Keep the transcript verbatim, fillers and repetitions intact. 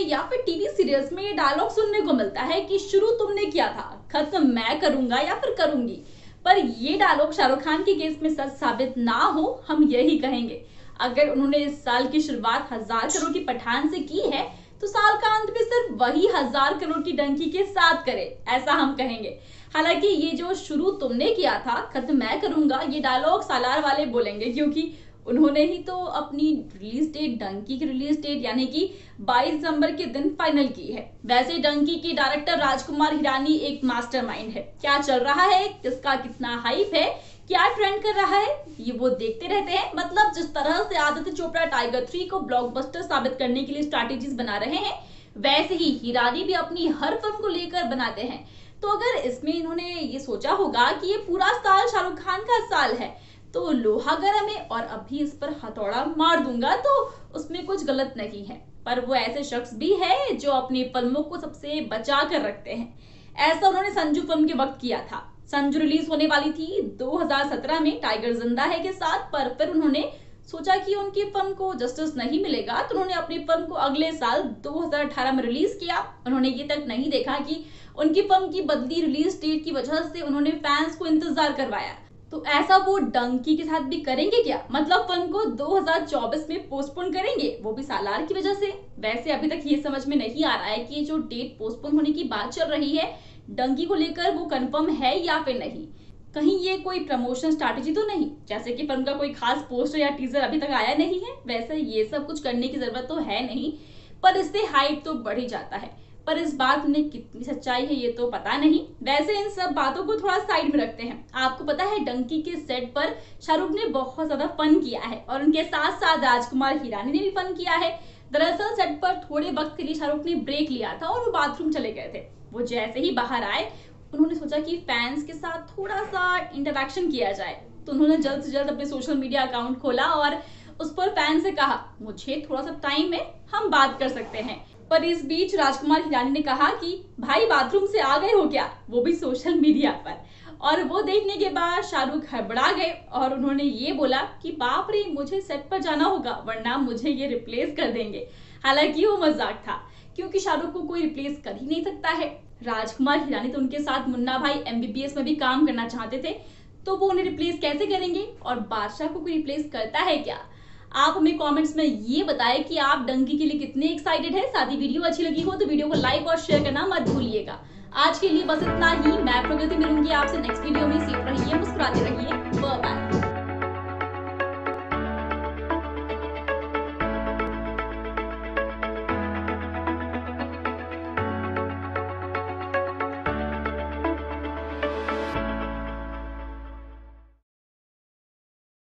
या फिर TV serials में ये डायलॉग सुनने को मिलता है कि शुरू तुमने किया था, खत्म मैं करूंगा या फिर करूंगी। पर ये डायलॉग शाहरुख खान के केस में सच साबित ना हो, हम यही कहेंगे। अगर उन्होंने इस साल की शुरुआत हजार करोड़ की पठान से की है, तो साल का अंत भी सिर्फ वही हजार करोड़ की डंकी के साथ करे, ऐसा हम कहेंगे। हालांकि ये जो शुरू तुमने किया था, खत्म मैं करूंगा, ये डायलॉग सालार वाले बोलेंगे, क्योंकि उन्होंने ही तो अपनी रिलीज डेट, डंकी की रिलीज डेट यानी कि बाईस दिसंबर के दिन फाइनल की है। वैसे डंकी के डायरेक्टर राजकुमार हिरानी एक मास्टरमाइंड है। क्या चल रहा है, किसका कितना हाइप है, क्या ट्रेंड कर रहा है, ये वो देखते रहते हैं। मतलब जिस तरह से आदित्य चोपड़ा टाइगर थ्री को ब्लॉकबस्टर साबित करने के लिए स्ट्रैटेजीज बना रहे हैं, वैसे ही हिरानी भी अपनी हर फिल्म को लेकर बनाते हैं। तो अगर इसमें इन्होंने ये सोचा होगा कि ये पूरा साल शाहरुख खान का साल है, तो लोहा गर्म है और अभी इस पर हथौड़ा मार दूंगा, तो उसमें कुछ गलत नहीं है। पर वो ऐसे शख्स भी है जो अपनी फिल्मों को सबसे बचा कर रखते हैं। ऐसा उन्होंने संजू फिल्म के वक्त किया था। संजू रिलीज होने वाली थी दो हज़ार सत्रह में टाइगर जिंदा है के साथ, पर फिर उन्होंने सोचा कि उनकी फिल्म को जस्टिस नहीं मिलेगा, तो उन्होंने अपनी फिल्म को अगले साल दो हज़ार अठारह में रिलीज किया। उन्होंने ये तक नहीं देखा कि उनकी फिल्म की बदली रिलीज डेट की वजह से उन्होंने फैंस को इंतजार करवाया। तो ऐसा वो डंकी के साथ भी करेंगे क्या? मतलब फिल्म को दो हज़ार चौबीस में पोस्टपोन करेंगे, वो भी सालार की वजह से। वैसे अभी तक ये समझ में नहीं आ रहा है कि जो डेट पोस्टपोन होने की बात चल रही है डंकी को लेकर, वो कंफर्म है या फिर नहीं। कहीं ये कोई प्रमोशन स्ट्रैटेजी तो नहीं, जैसे कि फिल्म का कोई खास पोस्टर या टीजर अभी तक आया नहीं है। वैसे ये सब कुछ करने की जरूरत तो है नहीं, पर इससे हाइप तो बढ़ ही जाता है। पर इस बात में कितनी सच्चाई है ये तो पता नहीं। वैसे इन सब बातों को थोड़ा साइड में रखते हैं। आपको पता है डंकी के सेट पर शाहरुख ने बहुत ज्यादा फन किया है और उनके साथ साथ राजकुमार हिरानी ने भी फन किया है। दरअसल सेट पर थोड़े वक्त के लिए शाहरुख ने ब्रेक लिया था और वो बाथरूम चले गए थे। वो जैसे ही बाहर आए, उन्होंने सोचा कि फैंस के साथ थोड़ा सा इंटरेक्शन किया जाए, तो उन्होंने जल्द से जल्द अपने सोशल मीडिया अकाउंट खोला और उस पर फैन से कहा, मुझे थोड़ा सा टाइम है, हम बात कर सकते हैं। पर इस बीच राजकुमार हिरानी ने कहा कि भाई बाथरूम से आ गए हो क्या, वो भी सोशल मीडिया पर। और वो देखने के बाद शाहरुख हड़बड़ा गए और उन्होंने ये बोला कि बाप रे, मुझे सेट पर जाना होगा वरना मुझे ये रिप्लेस कर देंगे। हालांकि वो मजाक था, क्योंकि शाहरुख को कोई रिप्लेस कर ही नहीं सकता है। राजकुमार हिरानी तो उनके साथ मुन्ना भाई एम बी बी एस में भी काम करना चाहते थे, तो वो उन्हें रिप्लेस कैसे करेंगे? और बादशाह को कोई रिप्लेस करता है क्या? आप हमें कमेंट्स में ये बताएं कि आप डंकी के लिए कितने एक्साइटेड हैं। साथ ही वीडियो अच्छी लगी हो तो वीडियो को लाइक और शेयर करना मत भूलिएगा। आज के लिए बस इतना ही। मैं प्रगति मिलूंगी आपसे नेक्स्ट वीडियो में। सीख रहिए, मुस्कुराते रहिए।